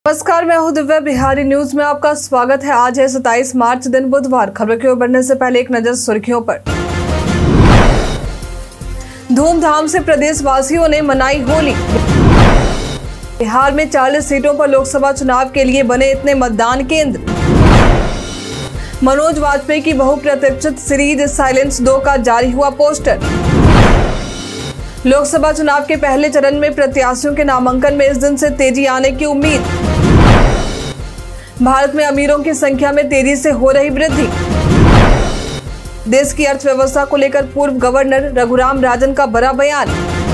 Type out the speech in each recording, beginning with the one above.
नमस्कार, मैं हूं दिव्या। बिहारी न्यूज में आपका स्वागत है। आज है 27 मार्च दिन बुधवार। खबरों की ओर बढ़ने से पहले एक नजर सुर्खियों पर। धूमधाम से प्रदेशवासियों ने मनाई होली। बिहार में 40 सीटों पर लोकसभा चुनाव के लिए बने इतने मतदान केंद्र। मनोज वाजपेयी की बहुप्रतीक्षित सीरीज साइलेंस 2 का जारी हुआ पोस्टर। लोकसभा चुनाव के पहले चरण में प्रत्याशियों के नामांकन में इस दिन से तेजी आने की उम्मीद। भारत में अमीरों की संख्या में तेजी से हो रही वृद्धि। देश की अर्थव्यवस्था को लेकर पूर्व गवर्नर रघुराम राजन का बड़ा बयान।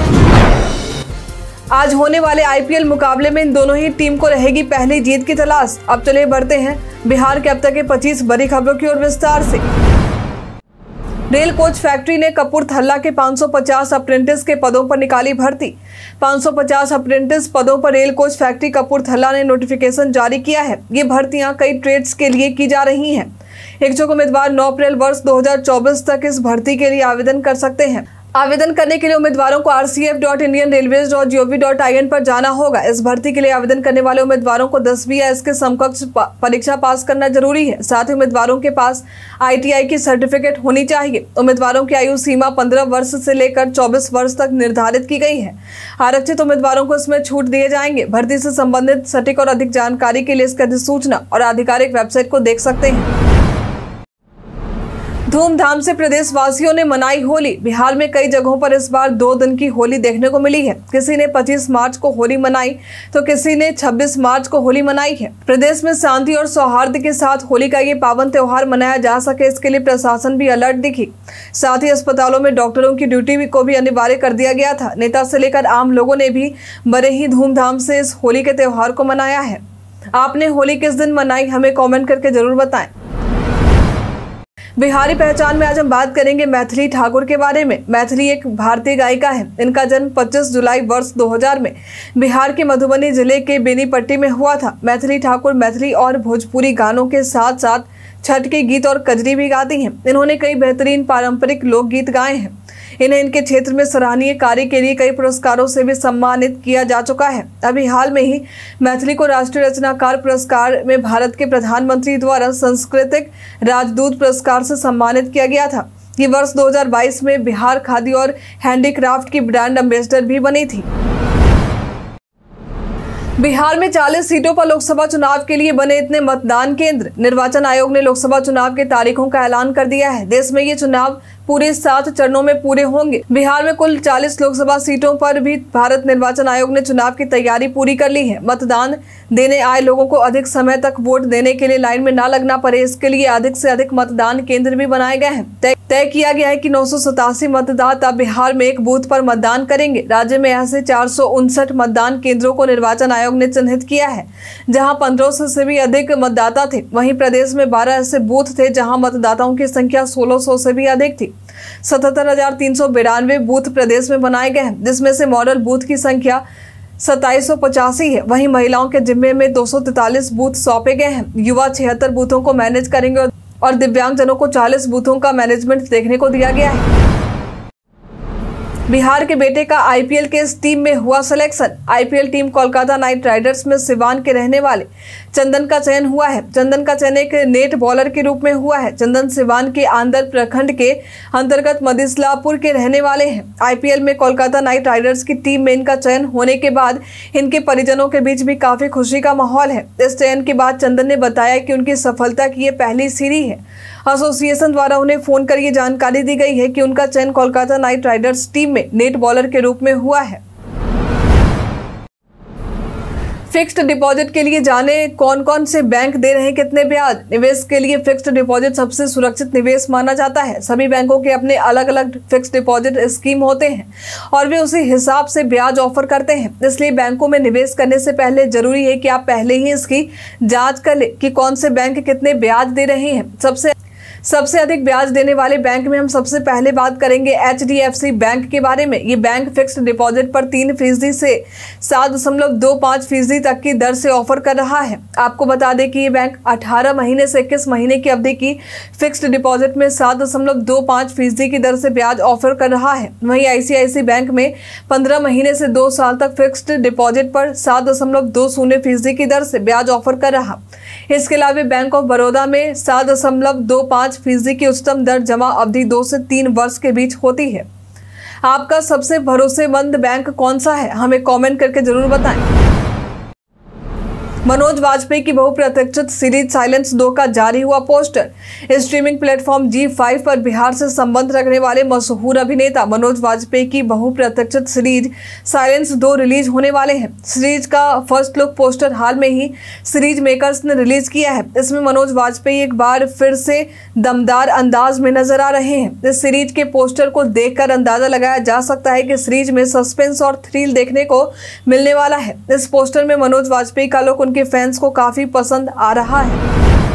आज होने वाले आईपीएल मुकाबले में इन दोनों ही टीम को रहेगी पहली जीत की तलाश। अब चलिए बढ़ते हैं बिहार के अब तक के 25 बड़ी खबरों की ओर विस्तार से। रेल कोच फैक्ट्री ने कपूरथला के 550 अप्रेंटिस के पदों पर निकाली भर्ती। 550 अप्रेंटिस पदों पर रेल कोच फैक्ट्री कपूरथला ने नोटिफिकेशन जारी किया है। ये भर्तियां कई ट्रेड्स के लिए की जा रही हैं। इच्छुक उम्मीदवार 9 अप्रैल वर्ष 2024 तक इस भर्ती के लिए आवेदन कर सकते हैं। आवेदन करने के लिए उम्मीदवारों को rcf.indianrailways.gov.in पर जाना होगा। इस भर्ती के लिए आवेदन करने वाले उम्मीदवारों को 10वीं या इसके समकक्ष परीक्षा पास करना जरूरी है। साथ ही उम्मीदवारों के पास ITI की सर्टिफिकेट होनी चाहिए। उम्मीदवारों की आयु सीमा 15 वर्ष से लेकर 24 वर्ष तक निर्धारित की गई है। आरक्षित उम्मीदवारों को इसमें छूट दिए जाएंगे। भर्ती से संबंधित सटीक और अधिक जानकारी के लिए इसकी अधिसूचना और आधिकारिक वेबसाइट को देख सकते हैं। धूमधाम से प्रदेशवासियों ने मनाई होली। बिहार में कई जगहों पर इस बार 2 दिन की होली देखने को मिली है। किसी ने 25 मार्च को होली मनाई तो किसी ने 26 मार्च को होली मनाई है। प्रदेश में शांति और सौहार्द के साथ होली का ये पावन त्योहार मनाया जा सके, इसके लिए प्रशासन भी अलर्ट दिखी। साथ ही अस्पतालों में डॉक्टरों की ड्यूटी को भी अनिवार्य कर दिया गया था। नेता से लेकर आम लोगों ने भी बड़े ही धूमधाम से इस होली के त्योहार को मनाया है। आपने होली किस दिन मनाई, हमें कॉमेंट करके जरूर बताएं। बिहारी पहचान में आज हम बात करेंगे मैथिली ठाकुर के बारे में। मैथिली एक भारतीय गायिका है। इनका जन्म 25 जुलाई वर्ष 2000 में बिहार के मधुबनी जिले के बेनीपट्टी में हुआ था। मैथिली ठाकुर मैथिली और भोजपुरी गानों के साथ साथ छठ के गीत और कजरी भी गाती हैं। इन्होंने कई बेहतरीन पारंपरिक लोकगीत गाए हैं। इन्हें इनके क्षेत्र में सराहनीय कार्य के लिए कई पुरस्कारों से भी सम्मानित किया जा चुका है। अभी हाल में ही मैथिली को राष्ट्रीय रचनाकार पुरस्कार में भारत के प्रधानमंत्री द्वारा सांस्कृतिक राजदूत पुरस्कार से सम्मानित किया गया था। ये वर्ष 2022 में बिहार खादी और हैंडीक्राफ्ट की ब्रांड एम्बेसडर भी बनी थी। बिहार में 40 सीटों पर लोकसभा चुनाव के लिए बने इतने मतदान केंद्र। निर्वाचन आयोग ने लोकसभा चुनाव के तारीखों का ऐलान कर दिया है। देश में ये चुनाव पूरे 7 चरणों में पूरे होंगे। बिहार में कुल 40 लोकसभा सीटों पर भी भारत निर्वाचन आयोग ने चुनाव की तैयारी पूरी कर ली है। मतदान देने आए लोगों को अधिक समय तक वोट देने के लिए लाइन में न लगना पड़े, इसके लिए अधिक से अधिक मतदान केंद्र भी बनाए गए हैं। तय किया गया है कि 987 मतदाता बिहार में एक बूथ पर मतदान करेंगे। राज्य में ऐसे 459 मतदान केंद्रों को निर्वाचन आयोग ने चिन्हित किया है, जहां 1500 से भी अधिक मतदाता थे। वहीं प्रदेश में 12 ऐसे बूथ थे जहां मतदाताओं की संख्या 1600 से भी अधिक थी। 77,392 बूथ प्रदेश में बनाए गए हैं, जिसमें से मॉडल बूथ की संख्या 2785 है। वहीं महिलाओं के जिम्मे में 243 बूथ सौंपे गए हैं। युवा 76 बूथों को मैनेज करेंगे और दिव्यांगजनों को 40 बूथों का मैनेजमेंट देखने को दिया गया है। बिहार के बेटे का आईपीएल के इस टीम में हुआ selection. IPL team Kolkata Knight Riders में सिवान के रहने वाले चंदन का चयन हुआ है। चंदन का चयन एक नेट बॉलर के रूप में हुआ है। चंदन सिवान के आंदर प्रखंड के अंतर्गत मदिसलापुर के रहने वाले हैं। आईपीएल में कोलकाता नाइट राइडर्स की टीम में इनका चयन होने के बाद इनके परिजनों के बीच भी काफी खुशी का माहौल है। इस चयन के बाद चंदन ने बताया कि उनकी सफलता की ये पहली सीढ़ी है। एसोसिएशन द्वारा उन्हें फोन कर ये जानकारी दी गई है कि उनका चयन कोलकाता नाइट राइडर्स टीम में नेट बॉलर के रूप में हुआ है। फिक्स्ड डिपॉजिट के लिए जाने कौन कौन से बैंक दे रहे हैं कितने ब्याज। निवेश के लिए फिक्स्ड डिपॉजिट सबसे सुरक्षित निवेश माना जाता है। सभी बैंकों के अपने अलग अलग फिक्स्ड डिपॉजिट स्कीम होते हैं और वे उसी हिसाब से ब्याज ऑफर करते हैं। इसलिए बैंकों में निवेश करने से पहले जरूरी है कि आप पहले ही इसकी जांच कर ले कि कौन से बैंक कितने ब्याज दे रहे हैं। सबसे अधिक ब्याज देने वाले बैंक में हम सबसे पहले बात करेंगे HDFC बैंक के बारे में। ये बैंक फिक्स्ड डिपॉजिट पर 3% से 7.25% तक की दर से ऑफर कर रहा है। आपको बता दें कि ये बैंक 18 महीने से 21 महीने की अवधि की फिक्स्ड डिपॉजिट में 7.25% की दर से ब्याज ऑफर कर रहा है। वहीं ICICI बैंक में 15 महीने से 2 साल तक फिक्स्ड डिपॉजिट पर 7.20% की दर से ब्याज ऑफर कर रहा। इसके अलावा बैंक ऑफ बड़ौदा में 7.25% की उच्चतम दर जमा अवधि 2 से 3 वर्ष के बीच होती है। आपका सबसे भरोसेमंद बैंक कौन सा है, हमें कमेंट करके जरूर बताएं। मनोज वाजपेयी की बहुप्रतीक्षित सीरीज साइलेंस 2 का जारी हुआ पोस्टर। स्ट्रीमिंग प्लेटफॉर्म ZEE5 पर बिहार से संबंध रखने वाले मशहूर अभिनेता मनोज वाजपेयी की बहुप्रतीक्षित सीरीज साइलेंस 2 रिलीज होने वाले हैं। सीरीज का फर्स्ट लुक पोस्टर हाल में ही सीरीज मेकर्स ने रिलीज किया है। इसमें मनोज वाजपेयी एक बार फिर से दमदार अंदाज में नजर आ रहे हैं। इस सीरीज के पोस्टर को देखकर अंदाजा लगाया जा सकता है कि सीरीज में सस्पेंस और थ्रिल देखने को मिलने वाला है। इस पोस्टर में मनोज वाजपेयी का लुक के फैंस को काफी पसंद आ रहा है।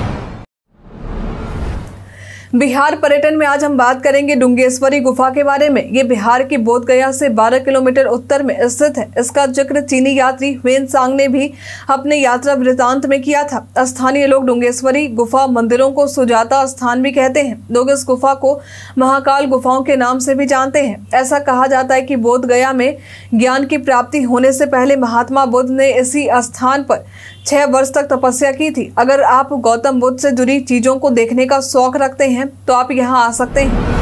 बिहार पर्यटन में आज हम बात करेंगे डुंगेश्वरी गुफा के बारे में। ये बिहार की बोधगया से 12 किलोमीटर उत्तर में स्थित है। इसका जिक्र चीनी यात्री ह्वेनसांग ने भी अपने यात्रा वृतांत में किया था। स्थानीय लोग डुंगेश्वरी गुफा मंदिरों को सुजाता स्थान भी कहते हैं। लोग इस गुफा को महाकाल गुफाओं के नाम से भी जानते हैं। ऐसा कहा जाता है कि बोधगया में ज्ञान की प्राप्ति होने से पहले महात्मा बुद्ध ने इसी स्थान पर 6 वर्ष तक तपस्या की थी। अगर आप गौतम बुद्ध से जुड़ी चीजों को देखने का शौक रखते हैं तो आप यहाँ आ सकते हैं।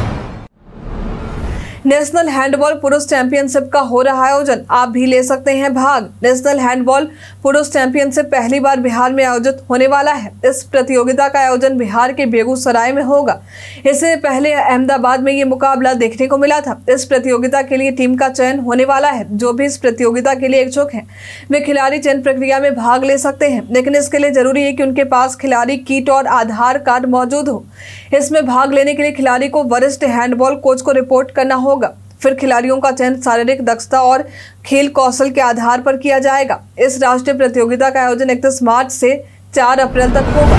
नेशनल हैंडबॉल पुरुष चैंपियनशिप का हो रहा आयोजन, आप भी ले सकते हैं भाग। नेशनल हैंडबॉल पुरुष चैंपियनशिप पहली बार बिहार में आयोजित होने वाला है। इस प्रतियोगिता का आयोजन बिहार के बेगूसराय में होगा। इससे पहले अहमदाबाद में ये मुकाबला देखने को मिला था। इस प्रतियोगिता के लिए टीम का चयन होने वाला है। जो भी इस प्रतियोगिता के लिए इच्छुक हैं वे खिलाड़ी चयन प्रक्रिया में भाग ले सकते हैं, लेकिन इसके लिए जरूरी है कि उनके पास खिलाड़ी किट और आधार कार्ड मौजूद हो। इसमें भाग लेने के लिए खिलाड़ी को वरिष्ठ हैंडबॉल कोच को रिपोर्ट करना होगा। फिर खिलाड़ियों का चयन शारीरिक दक्षता और खेल कौशल के आधार पर किया जाएगा। इस राष्ट्रीय प्रतियोगिता का आयोजन 31 मार्च से 4 अप्रैल तक होगा।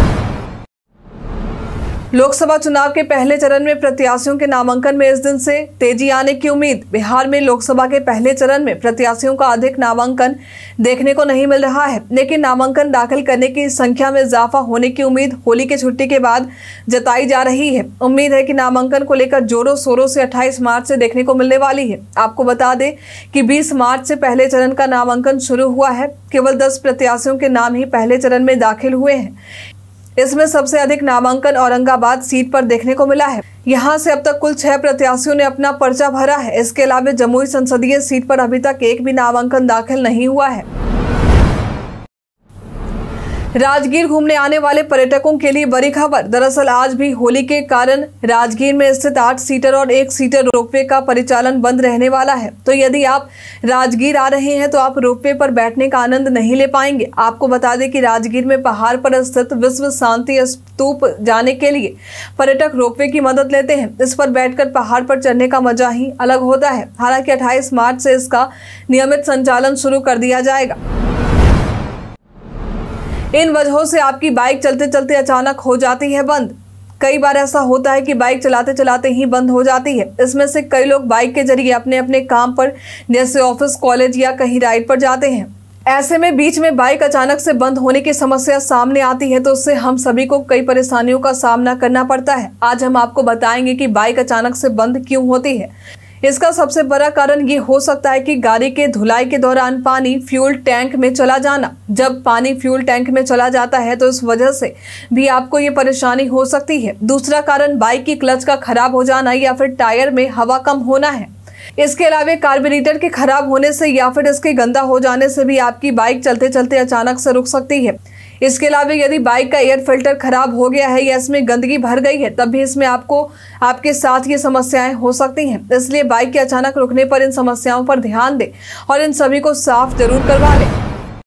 लोकसभा चुनाव के पहले चरण में प्रत्याशियों के नामांकन में इस दिन से तेजी आने की उम्मीद। बिहार में लोकसभा के पहले चरण में प्रत्याशियों का अधिक नामांकन देखने को नहीं मिल रहा है, लेकिन नामांकन दाखिल करने की संख्या में इजाफा होने की उम्मीद होली की छुट्टी के बाद जताई जा रही है। उम्मीद है कि नामांकन को लेकर जोरों शोरों से 28 मार्च से देखने को मिलने वाली है। आपको बता दें कि 20 मार्च से पहले चरण का नामांकन शुरू हुआ है। केवल 10 प्रत्याशियों के नाम ही पहले चरण में दाखिल हुए हैं। इसमें सबसे अधिक नामांकन औरंगाबाद सीट पर देखने को मिला है। यहां से अब तक कुल 6 प्रत्याशियों ने अपना पर्चा भरा है। इसके अलावा जमुई संसदीय सीट पर अभी तक एक भी नामांकन दाखिल नहीं हुआ है। राजगीर घूमने आने वाले पर्यटकों के लिए बड़ी खबर। दरअसल आज भी होली के कारण राजगीर में स्थित 8 सीटर और 1 सीटर रोपवे का परिचालन बंद रहने वाला है। तो यदि आप राजगीर आ रहे हैं तो आप रोपवे पर बैठने का आनंद नहीं ले पाएंगे। आपको बता दें कि राजगीर में पहाड़ पर स्थित विश्व शांति स्तूप जाने के लिए पर्यटक रोपवे की मदद लेते हैं। इस पर बैठकर पहाड़ पर चढ़ने का मजा ही अलग होता है। हालांकि 28 मार्च से इसका नियमित संचालन शुरू कर दिया जाएगा। इन वजहों से आपकी बाइक चलते चलते अचानक हो जाती है बंद। कई बार ऐसा होता है कि बाइक चलाते चलाते ही बंद हो जाती है। इसमें से कई लोग बाइक के जरिए अपने अपने काम पर जैसे ऑफिस, कॉलेज या कहीं राइड पर जाते हैं। ऐसे में बीच में बाइक अचानक से बंद होने की समस्या सामने आती है तो उससे हम सभी को कई परेशानियों का सामना करना पड़ता है। आज हम आपको बताएंगे कि बाइक अचानक से बंद क्यों होती है। इसका सबसे बड़ा कारण ये हो सकता है कि गाड़ी के धुलाई के दौरान पानी फ्यूल टैंक में चला जाना। जब पानी फ्यूल टैंक में चला जाता है तो इस वजह से भी आपको ये परेशानी हो सकती है। दूसरा कारण बाइक की क्लच का खराब हो जाना या फिर टायर में हवा कम होना है। इसके अलावा कार्बोरेटर के खराब होने से या फिर इसके गंदा हो जाने से भी आपकी बाइक चलते चलते अचानक से रुक सकती है। इसके अलावा यदि बाइक का एयर फिल्टर खराब हो गया है या इसमें गंदगी भर गई है तब भी इसमें आपको आपके साथ ये समस्याएं हो सकती हैं। इसलिए बाइक के अचानक रुकने पर इन समस्याओं पर ध्यान दें और इन सभी को साफ जरूर करवा लें।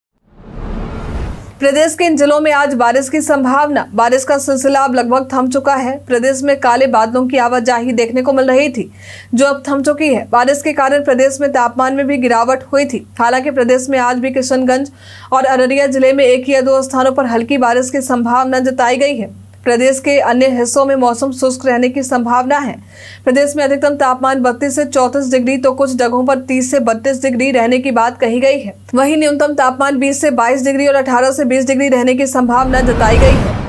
प्रदेश के इन जिलों में आज बारिश की संभावना। बारिश का सिलसिला अब लगभग थम चुका है। प्रदेश में काले बादलों की आवाजाही देखने को मिल रही थी जो अब थम चुकी है। बारिश के कारण प्रदेश में तापमान में भी गिरावट हुई थी। हालांकि प्रदेश में आज भी किशनगंज और अररिया जिले में 1 या 2 स्थानों पर हल्की बारिश की संभावना जताई गई है। प्रदेश के अन्य हिस्सों में मौसम शुष्क रहने की संभावना है। प्रदेश में अधिकतम तापमान 32 से 34 डिग्री तो कुछ जगहों पर 30 से 32 डिग्री रहने की बात कही गई है। वहीं न्यूनतम तापमान 20 से 22 डिग्री और 18 से 20 डिग्री रहने की संभावना जताई गई है।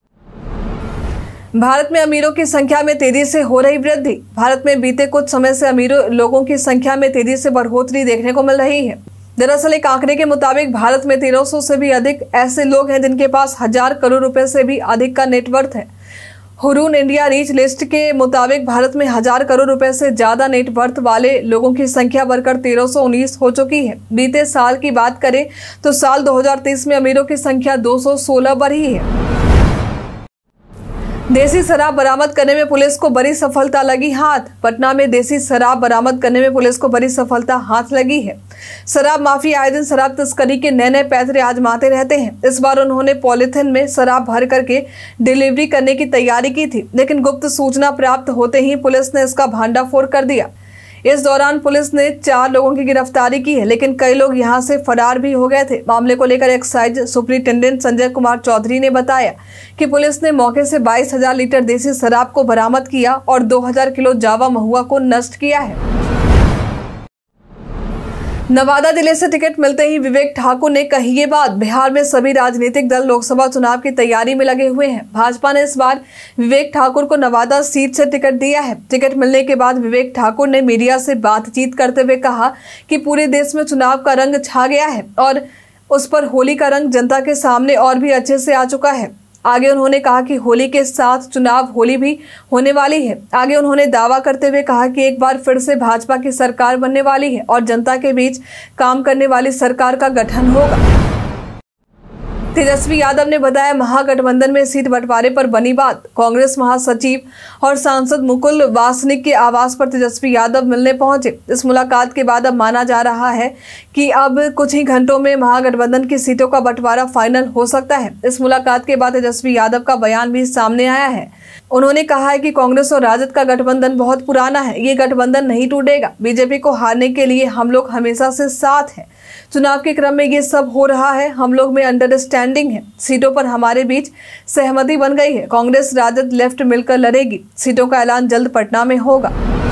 भारत में अमीरों की संख्या में तेजी से हो रही वृद्धि। भारत में बीते कुछ समय से अमीर लोगों की संख्या में तेजी से बढ़ोतरी देखने को मिल रही है। दरअसल एक आंकड़े के मुताबिक भारत में 1300 से भी अधिक ऐसे लोग हैं जिनके पास 1000 करोड़ रुपए से भी अधिक का नेटवर्थ है। हुरून इंडिया रीच लिस्ट के मुताबिक भारत में 1000 करोड़ रुपए से ज्यादा नेटवर्थ वाले लोगों की संख्या बढ़कर 1319 हो चुकी है। बीते साल की बात करें तो साल 2023 में अमीरों की संख्या 216 बढ़ी है। देसी शराब बरामद करने में पुलिस को बड़ी सफलता लगी हाथ। पटना में देसी शराब बरामद करने में पुलिस को बड़ी सफलता हाथ लगी है। शराब माफिया आए दिन शराब तस्करी के नए नए पैतरे आजमाते रहते हैं। इस बार उन्होंने पॉलिथिन में शराब भर करके डिलीवरी करने की तैयारी की थी, लेकिन गुप्त सूचना प्राप्त होते ही पुलिस ने इसका भांडाफोड़ कर दिया। इस दौरान पुलिस ने 4 लोगों की गिरफ्तारी की है, लेकिन कई लोग यहां से फरार भी हो गए थे। मामले को लेकर एक्साइज सुपरिटेंडेंट संजय कुमार चौधरी ने बताया कि पुलिस ने मौके से 22,000 लीटर देसी शराब को बरामद किया और 2000 किलो जावा महुआ को नष्ट किया है। नवादा जिले से टिकट मिलते ही विवेक ठाकुर ने कही ये बात। बिहार में सभी राजनीतिक दल लोकसभा चुनाव की तैयारी में लगे हुए हैं। भाजपा ने इस बार विवेक ठाकुर को नवादा सीट से टिकट दिया है। टिकट मिलने के बाद विवेक ठाकुर ने मीडिया से बातचीत करते हुए कहा कि पूरे देश में चुनाव का रंग छा गया है और उस पर होली का रंग जनता के सामने और भी अच्छे से आ चुका है। आगे उन्होंने कहा कि होली के साथ चुनाव होली भी होने वाली है। आगे उन्होंने दावा करते हुए कहा कि एक बार फिर से भाजपा की सरकार बनने वाली है और जनता के बीच काम करने वाली सरकार का गठन होगा। तेजस्वी यादव ने बताया महागठबंधन में सीट बंटवारे पर बनी बात। कांग्रेस महासचिव और सांसद मुकुल वासनिक के आवास पर तेजस्वी यादव मिलने पहुंचे। इस मुलाकात के बाद अब माना जा रहा है कि अब कुछ ही घंटों में महागठबंधन की सीटों का बंटवारा फाइनल हो सकता है। इस मुलाकात के बाद तेजस्वी यादव का बयान भी सामने आया है। उन्होंने कहा है कि कांग्रेस और राजद का गठबंधन बहुत पुराना है, ये गठबंधन नहीं टूटेगा। बीजेपी को हारने के लिए हम लोग हमेशा से साथ हैं। चुनाव के क्रम में ये सब हो रहा है, हम लोग में अंडरस्टैंडिंग है। सीटों पर हमारे बीच सहमति बन गई है। कांग्रेस राजद लेफ्ट मिलकर लड़ेगी। सीटों का ऐलान जल्द पटना में होगा।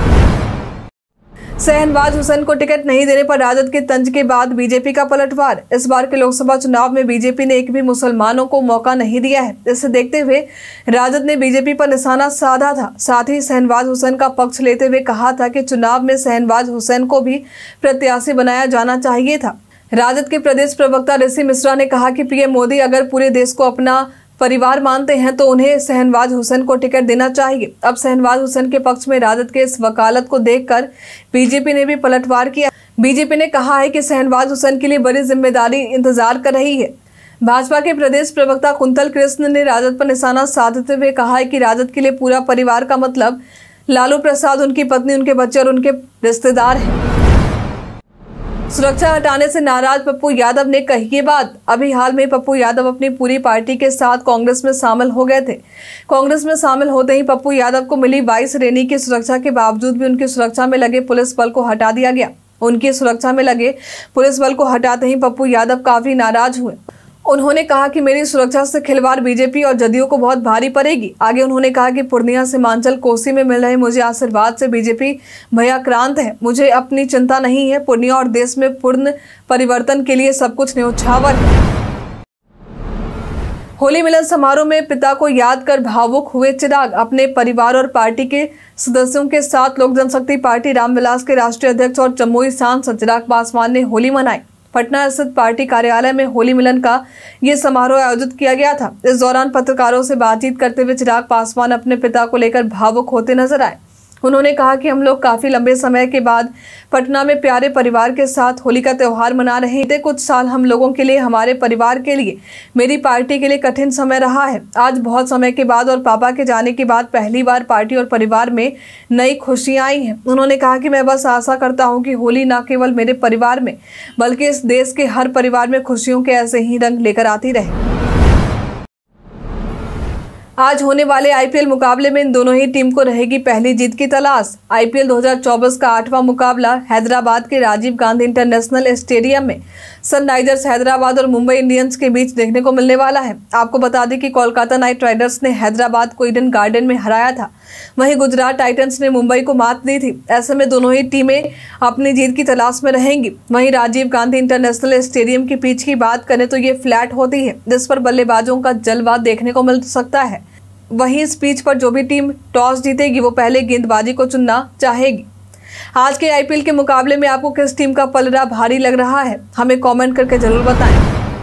शहनवाज हुसैन को टिकट नहीं देने पर राजद के तंज के बाद बीजेपी का पलटवार। इस बार के लोकसभा चुनाव में बीजेपी ने एक भी मुसलमानों को मौका नहीं दिया है। इसे देखते हुए राजद ने बीजेपी पर निशाना साधा था। साथ ही शहनवाज हुसैन का पक्ष लेते हुए कहा था कि चुनाव में शहनवाज हुसैन को भी प्रत्याशी बनाया जाना चाहिए था। राजद के प्रदेश प्रवक्ता ऋषि मिश्रा ने कहा कि पीएम मोदी अगर पूरे देश को अपना परिवार मानते हैं तो उन्हें शहनवाज हुसैन को टिकट देना चाहिए। अब शहनवाज हुसैन के पक्ष में राजद के इस वकालत को देखकर बीजेपी ने भी पलटवार किया। बीजेपी ने कहा है कि शहनवाज हुसैन के लिए बड़ी जिम्मेदारी इंतजार कर रही है। भाजपा के प्रदेश प्रवक्ता कुंतल कृष्ण ने राजद पर निशाना साधते हुए कहा है कि राजद के लिए पूरा परिवार का मतलब लालू प्रसाद, उनकी पत्नी, उनके बच्चे और उनके रिश्तेदार हैं। सुरक्षा हटाने से नाराज पप्पू यादव ने कही ये बात। अभी हाल में पप्पू यादव अपनी पूरी पार्टी के साथ कांग्रेस में शामिल हो गए थे। कांग्रेस में शामिल होते ही पप्पू यादव को मिली 22 रेनी की सुरक्षा के बावजूद भी उनकी सुरक्षा में लगे पुलिस बल को हटा दिया गया। उनकी सुरक्षा में लगे पुलिस बल को हटाते ही पप्पू यादव काफी नाराज हुए। उन्होंने कहा कि मेरी सुरक्षा से खिलवाड़ बीजेपी और जदयू को बहुत भारी पड़ेगी। आगे उन्होंने कहा कि पूर्णिया सीमांचल कोसी में मिल रहे मुझे आशीर्वाद से बीजेपी भयाक्रांत है। मुझे अपनी चिंता नहीं है। पूर्णिया और देश में पूर्ण परिवर्तन के लिए सब कुछ न्यौछावर है। होली मिलन समारोह में पिता को याद कर भावुक हुए चिराग। अपने परिवार और पार्टी के सदस्यों के साथ लोक जनशक्ति पार्टी रामविलास के राष्ट्रीय अध्यक्ष और जमुई सांसद चिराग पासवान ने होली मनाई। पटना स्थित पार्टी कार्यालय में होली मिलन का ये समारोह आयोजित किया गया था। इस दौरान पत्रकारों से बातचीत करते हुए चिराग पासवान अपने पिता को लेकर भावुक होते नजर आए। उन्होंने कहा कि हम लोग काफी लंबे समय के बाद पटना में प्यारे परिवार के साथ होली का त्योहार मना रहे हैं। कुछ साल हम लोगों के लिए, हमारे परिवार के लिए, मेरी पार्टी के लिए कठिन समय रहा है। आज बहुत समय के बाद और पापा के जाने के बाद पहली बार पार्टी और परिवार में नई खुशियां आई हैं। उन्होंने कहा कि मैं बस आशा करता हूं कि होली न केवल मेरे परिवार में बल्कि इस देश के हर परिवार में खुशियों के ऐसे ही रंग लेकर आती रहे। आज होने वाले आईपीएल मुकाबले में इन दोनों ही टीम को रहेगी पहली जीत की तलाश। आईपीएल 2024 का 8वां मुकाबला हैदराबाद के राजीव गांधी इंटरनेशनल स्टेडियम में सनराइजर्स हैदराबाद और मुंबई इंडियंस के बीच देखने को मिलने वाला है। आपको बता दें कि कोलकाता नाइट राइडर्स ने हैदराबाद को ईडन गार्डन में हराया था, वहीं गुजरात टाइटंस ने मुंबई को मात दी थी। ऐसे में दोनों ही टीमें अपनी जीत की तलाश में रहेंगी। वहीं राजीव गांधी इंटरनेशनल स्टेडियम की पिच की बात करें तो ये फ्लैट होती है, जिस पर बल्लेबाजों का जलवा देखने को मिल सकता है। वहीं इस पिच पर जो भी टीम टॉस जीतेगी वो पहले गेंदबाजी को चुनना चाहेगी। आज के आईपीएल के मुकाबले में आपको किस टीम का पलड़ा भारी लग रहा है, हमें कमेंट करके जरूर बताएं।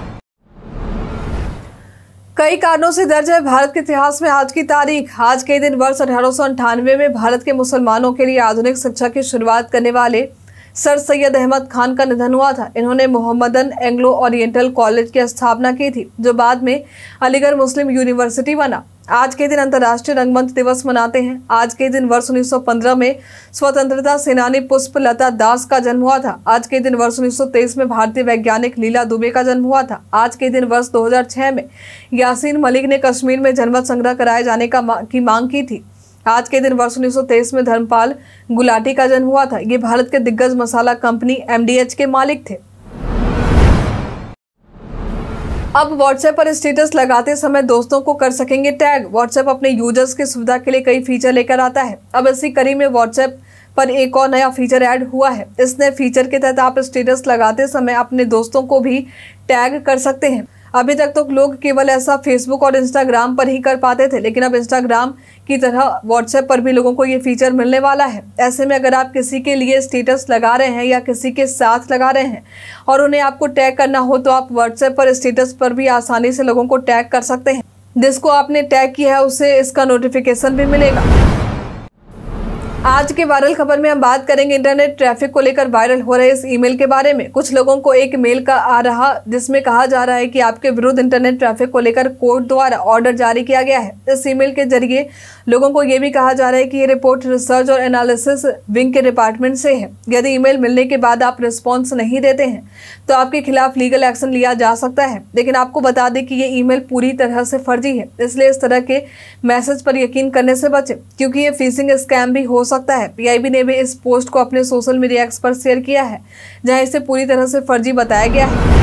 कई कारणों से दर्ज है भारत के इतिहास में आज की तारीख। आज के दिन वर्ष 1898 में भारत के मुसलमानों के लिए आधुनिक शिक्षा की शुरुआत करने वाले सर सैयद अहमद खान का निधन हुआ था। इन्होंने मोहम्मदन एंग्लो ओरिएंटल कॉलेज की स्थापना की थी, जो बाद में अलीगढ़ मुस्लिम यूनिवर्सिटी बना। आज के दिन अंतर्राष्ट्रीय रंगमंच दिवस मनाते हैं। आज के दिन वर्ष 1915 में स्वतंत्रता सेनानी पुष्पलता दास का जन्म हुआ था। आज के दिन वर्ष 1923 में भारतीय वैज्ञानिक लीला दुबे का जन्म हुआ था। आज के दिन वर्ष 2006 में यासीन मलिक ने कश्मीर में जनमत संग्रह कराए जाने की मांग की थी। आज के दिन वर्ष 1923 में धर्मपाल गुलाटी का जन्म हुआ था। ये भारत के दिग्गज मसाला कंपनी एमडीएच के मालिक थे। अब व्हाट्सएप पर स्टेटस लगाते समय दोस्तों को कर सकेंगे टैग। व्हाट्सएप अपने यूजर्स की सुविधा के लिए कई फीचर लेकर आता है। अब इसी कड़ी में व्हाट्सएप पर एक और नया फीचर ऐड हुआ है। इस नए फीचर के तहत आप स्टेटस लगाते समय अपने दोस्तों को भी टैग कर सकते हैं। अभी तक तो लोग केवल ऐसा फेसबुक और इंस्टाग्राम पर ही कर पाते थे, लेकिन अब इंस्टाग्राम की तरह व्हाट्सएप पर भी लोगों को ये फीचर मिलने वाला है। ऐसे में अगर आप किसी के लिए स्टेटस लगा रहे हैं या किसी के साथ लगा रहे हैं और उन्हें आपको टैग करना हो, तो आप व्हाट्सएप पर स्टेटस पर भी आसानी से लोगों को टैग कर सकते हैं। जिसको आपने टैग किया है उसे इसका नोटिफिकेशन भी मिलेगा। आज के वायरल खबर में हम बात करेंगे इंटरनेट ट्रैफिक को लेकर वायरल हो रहे इस ईमेल के बारे में। कुछ लोगों को एक मेल का आ रहा जिसमें कहा जा रहा है कि आपके विरुद्ध इंटरनेट ट्रैफिक को लेकर कोर्ट द्वारा ऑर्डर जारी किया गया है। इस ईमेल के जरिए लोगों को यह भी कहा जा रहा है कि ये रिपोर्ट रिसर्च और एनालिसिस विंग के डिपार्टमेंट से है। यदि ईमेल मिलने के बाद आप रिस्पॉन्स नहीं देते हैं तो आपके खिलाफ लीगल एक्शन लिया जा सकता है। लेकिन आपको बता दें कि ये ईमेल पूरी तरह से फर्जी है, इसलिए इस तरह के मैसेज पर यकीन करने से बचें, क्योंकि ये फिशिंग स्कैम भी हो सकता है। पीआईबी ने भी इस पोस्ट को अपने सोशल मीडिया एक्स पर शेयर किया है, जहां इसे पूरी तरह से फर्जी बताया गया है।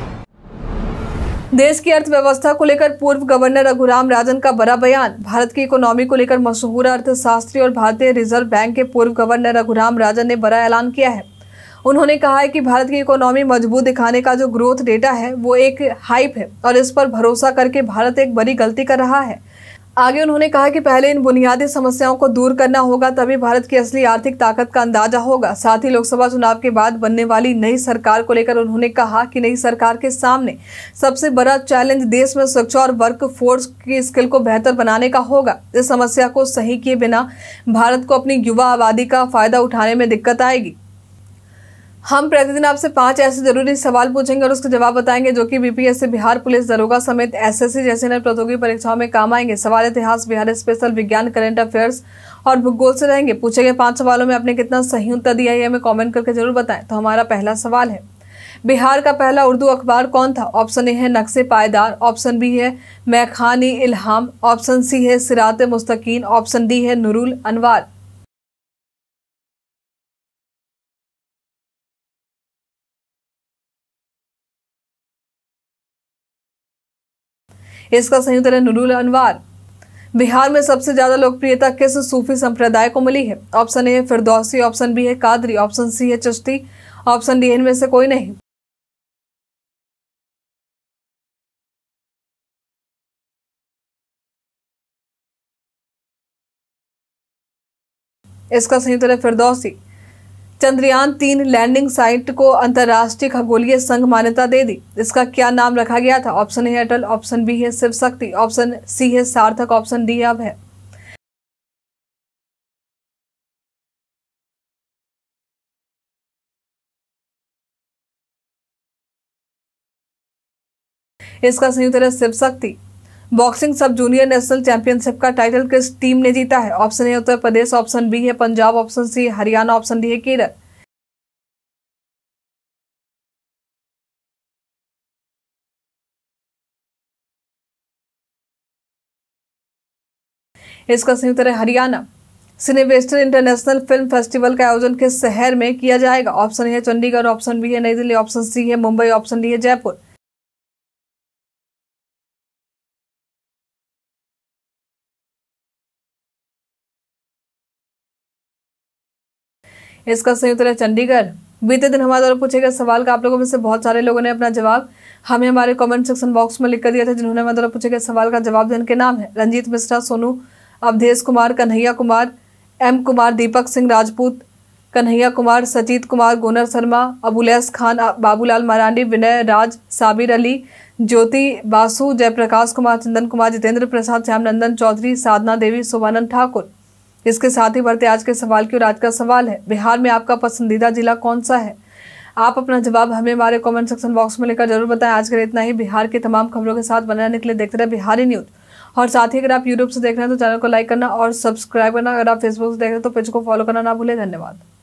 देश की अर्थव्यवस्था को लेकर पूर्व गवर्नर रघुराम राजन का बड़ा बयान। भारत की इकोनॉमी को लेकर मशहूर अर्थशास्त्री और भारतीय रिजर्व बैंक के पूर्व गवर्नर रघुराम राजन ने बड़ा ऐलान किया है। उन्होंने कहा है कि भारत की इकोनॉमी मजबूत दिखाने का जो ग्रोथ डेटा है वो एक हाइप है और इस पर भरोसा करके भारत एक बड़ी गलती कर रहा है। आगे उन्होंने कहा कि पहले इन बुनियादी समस्याओं को दूर करना होगा, तभी भारत की असली आर्थिक ताकत का अंदाजा होगा। साथ ही लोकसभा चुनाव के बाद बनने वाली नई सरकार को लेकर उन्होंने कहा कि नई सरकार के सामने सबसे बड़ा चैलेंज देश में शिक्षा और वर्क फोर्स की स्किल को बेहतर बनाने का होगा। इस समस्या को सही किए बिना भारत को अपनी युवा आबादी का फायदा उठाने में दिक्कत आएगी। हम प्रतिदिन आपसे 5 ऐसे जरूरी सवाल पूछेंगे और उसके जवाब बताएंगे जो कि बीपीएससी, बिहार पुलिस दरोगा समेत एसएससी जैसे नई प्रतियोगी परीक्षाओं में काम आएंगे। सवाल इतिहास, बिहार स्पेशल, विज्ञान, करंट अफेयर्स और भूगोल से रहेंगे। पूछे गए 5 सवालों में आपने कितना सही उत्तर दिया है हमें कमेंट करके जरूर बताएं। तो हमारा पहला सवाल है, बिहार का पहला उर्दू अखबार कौन था? ऑप्शन ए है नक्शे पायदार, ऑप्शन बी है मैखानी इल्हाम, ऑप्शन सी है सिराते मुस्तकीन, ऑप्शन डी है नूरुल अनवार। इसका सही उत्तर है नूरुल अनवार। बिहार में सबसे ज्यादा लोकप्रियता किस सूफी संप्रदाय को मिली है? ऑप्शन ए है फिरदौसी, ऑप्शन बी है कादरी, ऑप्शन सी है चिश्ती, ऑप्शन डी इनमें से कोई नहीं। इसका सही उत्तर है फिरदौसी। चंद्रयान 3 लैंडिंग साइट को अंतर्राष्ट्रीय खगोलीय संघ मान्यता दे दी। इसका क्या नाम रखा गया था? Option A Atal, option B है शिव शक्ति, ऑप्शन सी है सार्थक, ऑप्शन डी अब है। इसका सही उत्तर है Shiv Shakti. Boxing sub junior national championship का टाइटल किस टीम ने जीता है? Option A Uttar Pradesh, option B है Punjab, option C Haryana, option D है केरल। इसका सही उत्तर है Haryana. Cinevesture international film festival का आयोजन किस शहर में किया जाएगा? ऑप्शन ए है चंडीगढ़, ऑप्शन बी है नई दिल्ली, ऑप्शन सी है मुंबई, ऑप्शन डी है जयपुर। इसका सही उत्तर है चंडीगढ़। बीते दिन हमारे द्वारा पूछे गए सवाल का आप लोगों में से बहुत सारे लोगों ने अपना जवाब हमें हमारे कमेंट सेक्शन बॉक्स में लिख कर दिया था। जिन्होंने हमारे द्वारा पूछे गए सवाल का जवाब देने के नाम है रंजीत मिश्रा, सोनू, अवधेश कुमार, कन्हैया कुमार, एम कुमार, दीपक सिंह राजपूत, कन्हैया कुमार, सजीत कुमार, गुनर शर्मा, अबुलैस खान, बाबूलाल मरांडी, विनय राज, साबिर अली, ज्योति बासु, जयप्रकाश कुमार, चंदन कुमार, जितेंद्र प्रसाद, श्यामनंदन चौधरी, साधना देवी, शोभानंद ठाकुर। इसके साथ ही बढ़ते आज के सवाल की। और आज का सवाल है, बिहार में आपका पसंदीदा जिला कौन सा है? आप अपना जवाब हमें हमारे कमेंट सेक्शन बॉक्स में लेकर जरूर बताएं। आज के लिए इतना ही। बिहार की तमाम खबरों के साथ बने रहने के लिए देखते रहे बिहारी न्यूज। और साथ ही अगर आप यूट्यूब से देख रहे हैं तो चैनल को लाइक करना और सब्सक्राइब करना। अगर आप फेसबुक से देख रहे हैं तो पेज को फॉलो करना ना भूलें। धन्यवाद।